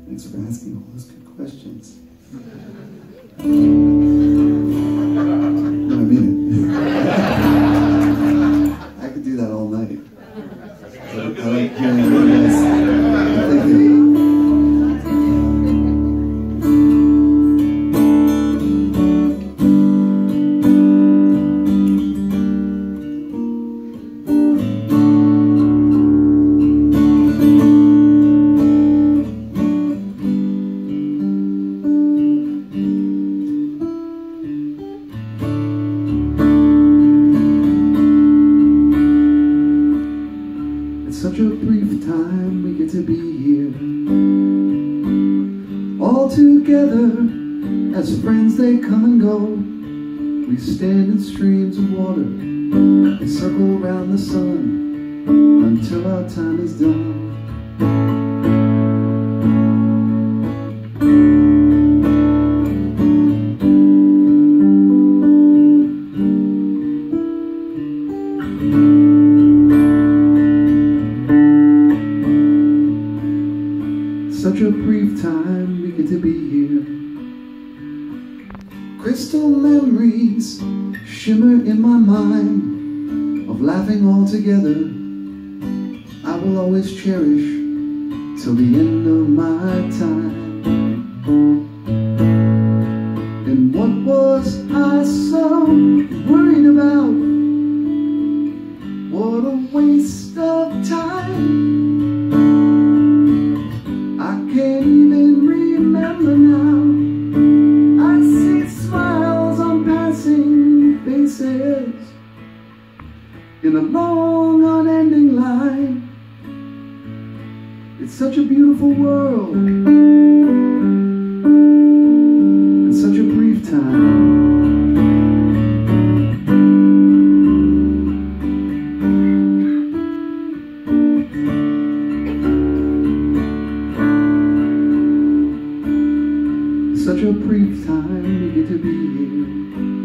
Thanks for asking all those good questions. No, I mean it. I could do that all night. I like hearing you guys. Thank you. Such a brief time we get to be here, all together as friends. They come and go. We stand in streams of water and circle around the sun until our time is done. Such a brief time we get to be here. Crystal memories shimmer in my mind of laughing all together. I will always cherish till the end of my time. And what was I so worried about? What a waste of time. Can't even remember now. I see smiles on passing faces in a long unending line. It's such a beautiful world and such a brief time. Such a brief time we get to be here.